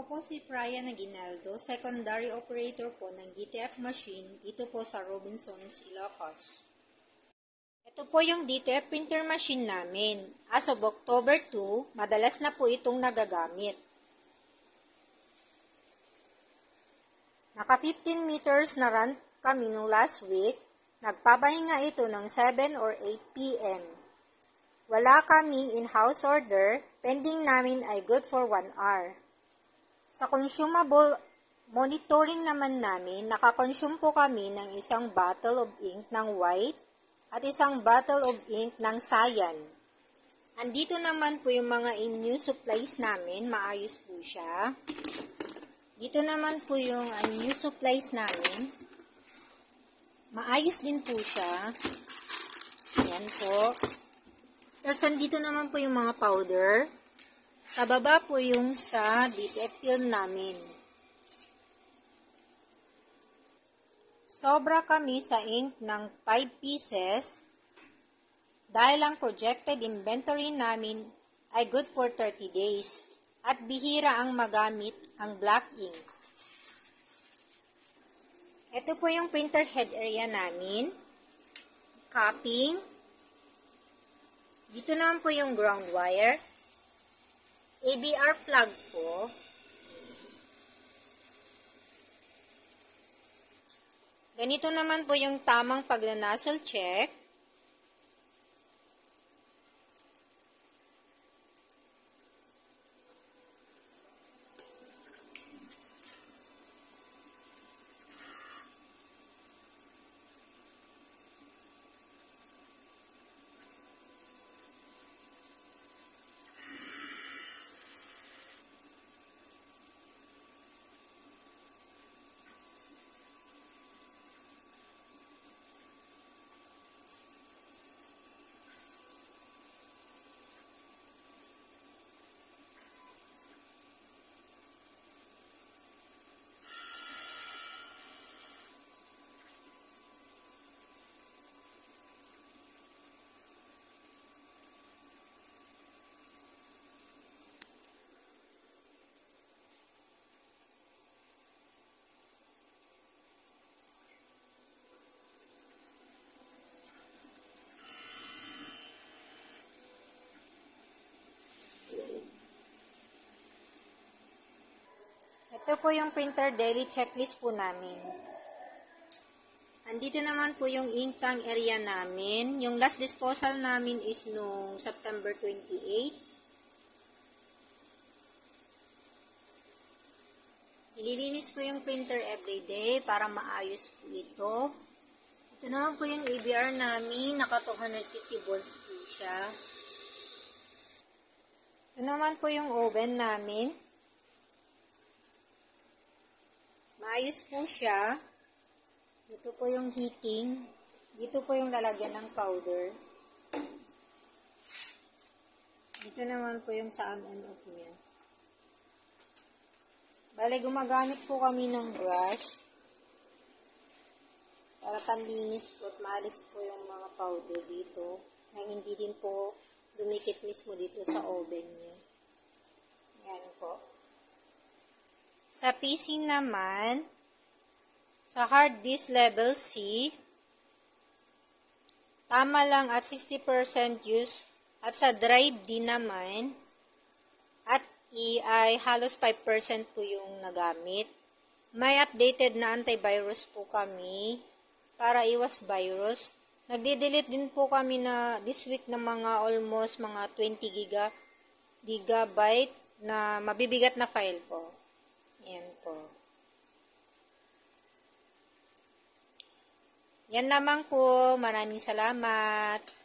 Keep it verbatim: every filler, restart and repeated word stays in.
Ako po si Brian Aguinaldo, secondary operator po ng D T F machine dito po sa Robinsons, Ilocos. Ito po yung D T F printer machine namin. As of October second, madalas na po itong nagagamit. Naka fifteen meters na run kami nung last week. Nagpapahinga ito ng seven or eight p m Wala kaming in-house order, pending namin ay good for one hour. Sa consumable monitoring naman namin, nakakonsume po kami ng isang bottle of ink ng white at isang bottle of ink ng cyan. Andito naman po yung mga in-use supplies namin, maayos po siya. Dito naman po yung unused supplies namin. Maayos din po siya. Ayan po. Tapos andito naman po yung mga powder. Sa baba po yung sa D T F film namin. Sobra kami sa ink ng five pieces dahil ang projected inventory namin ay good for thirty days at bihira ang magamit ang black ink. Ito po yung printer head area namin. Cupping. Dito naman po yung ground wire. A B R plug po. Ganito naman po yung tamang pagna-nozzle check. Ito po yung printer daily checklist po namin. Andito naman po yung ink tank area namin. Yung last disposal namin is noong September twenty-eighth. Nililinis ko yung printer everyday para maayos po ito. Ito naman po yung A B R namin. Naka two hundred fifty volts po siya. Ito naman po yung oven namin. Maayos po siya. Dito po yung heating. Dito po yung lalagyan ng powder. Dito naman po yung sa on and off niya. Bale, gumagamit po kami ng brush para panlinis po at maalis po yung mga powder dito na hindi din po dumikit mismo dito sa oven niya. Yan po. Sa P C naman, sa hard disk level C, tama lang at sixty percent use. At sa drive D naman, at E ay halos five percent po yung nagamit. May updated na antivirus po kami para iwas virus. Nagde-delete din po kami na this week ng mga almost mga twenty gigabyte na mabibigat na file po. Yan po. Yan lamang po. Maraming salamat.